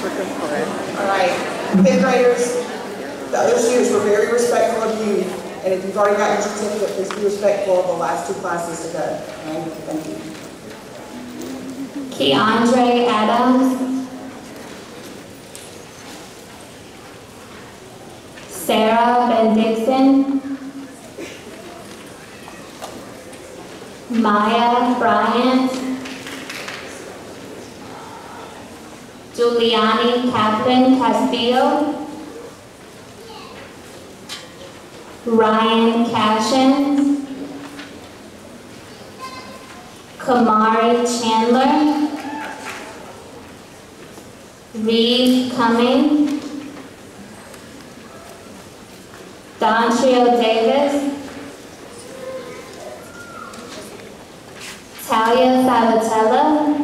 All right, fifth graders, the other students were very respectful of you, and if you've already got your certificate, please be respectful of the last two classes to go. Okay? Thank you. Keandre Adams, Sarah Bendixson, Maya Bryant, Giuliani Kaplan Castillo, Ryan Cashin, Kamari Chandler, Reeve Cumming, Dontrio Davis, Talia Sabatella,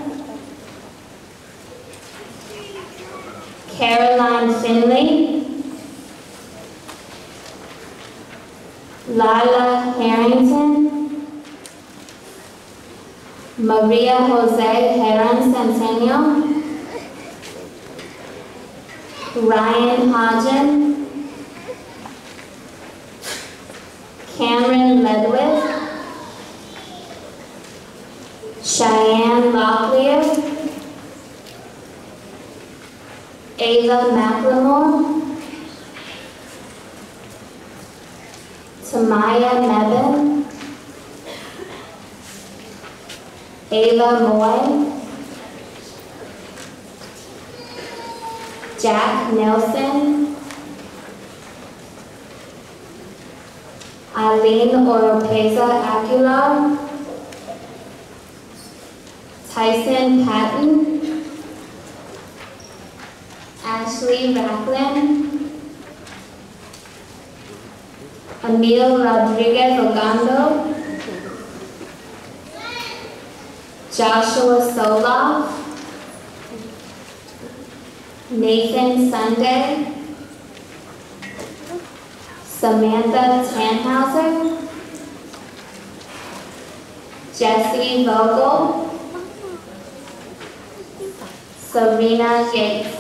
Caroline Finley, Lila Harrington, Maria Jose Heron Centennial, Ryan Hodgen, Cameron Ledwith, Cheyenne Locklear, Ava McLemore, Tamaya Mebin, Ava Moy, Jack Nelson, Eileen Oropeza Aguilar, Tyson Patton, Ashley Racklin, Emil Rodriguez Ogando, Joshua Soloff, Nathan Sunday, Samantha Tannhauser, Jessie Vogel, Serena Yates.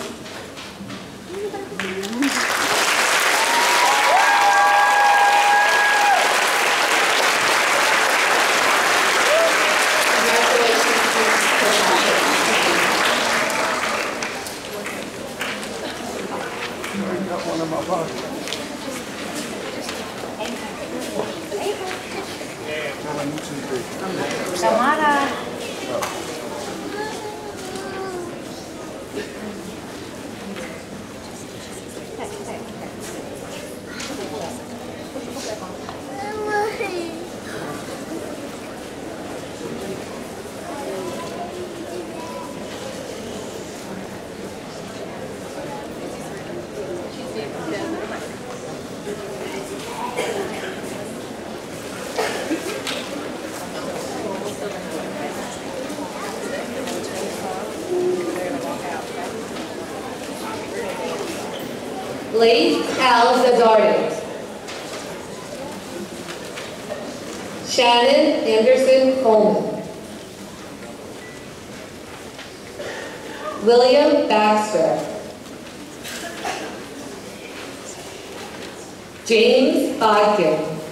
Samara. Blaze Al-Zazardi, Shannon Anderson Coleman, William Baxter, James Bodkin,